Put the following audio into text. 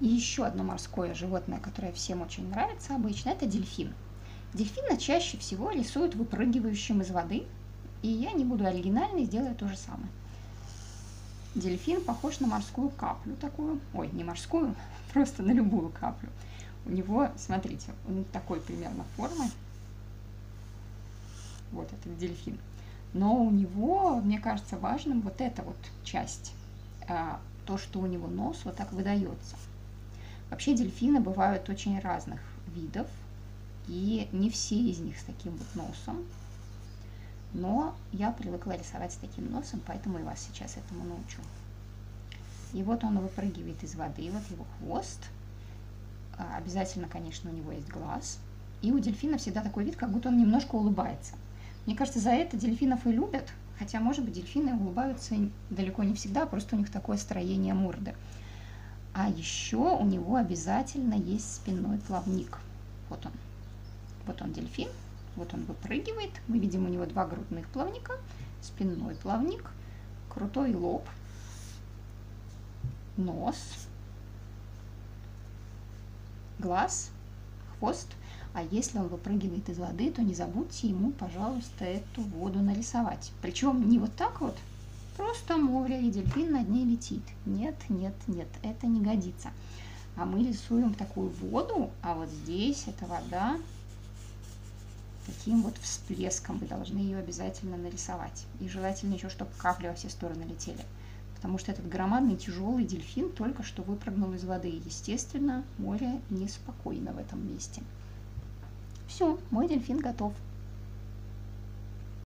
И еще одно морское животное, которое всем очень нравится обычно, это дельфин. Дельфина чаще всего рисуют выпрыгивающим из воды, и я не буду оригинальной, сделаю то же самое. Дельфин похож на морскую каплю такую, ой, не морскую, просто на любую каплю. У него, смотрите, он такой примерно формы, вот этот дельфин. Но у него, мне кажется, важным вот эта вот часть, то, что у него нос вот так выдается. Вообще дельфины бывают очень разных видов, и не все из них с таким вот носом. Но я привыкла рисовать с таким носом, поэтому и вас сейчас этому научу. И вот он выпрыгивает из воды, вот его хвост. Обязательно, конечно, у него есть глаз. И у дельфина всегда такой вид, как будто он немножко улыбается. Мне кажется, за это дельфинов и любят, хотя, может быть, дельфины улыбаются далеко не всегда, просто у них такое строение морды. А еще у него обязательно есть спинной плавник. Вот он. Вот он дельфин, вот он выпрыгивает. Мы видим у него два грудных плавника, спинной плавник, крутой лоб, нос, глаз, хвост. А если он выпрыгивает из воды, то не забудьте ему, пожалуйста, эту воду нарисовать. Причем не вот так вот, просто море, и дельфин над ней летит. Нет, нет, нет, это не годится. А мы рисуем такую воду, а вот здесь эта вода таким вот всплеском. Вы должны ее обязательно нарисовать. И желательно еще, чтобы капли во все стороны летели. Потому что этот громадный тяжелый дельфин только что выпрыгнул из воды. Естественно, море неспокойно в этом месте. Все, мой дельфин готов.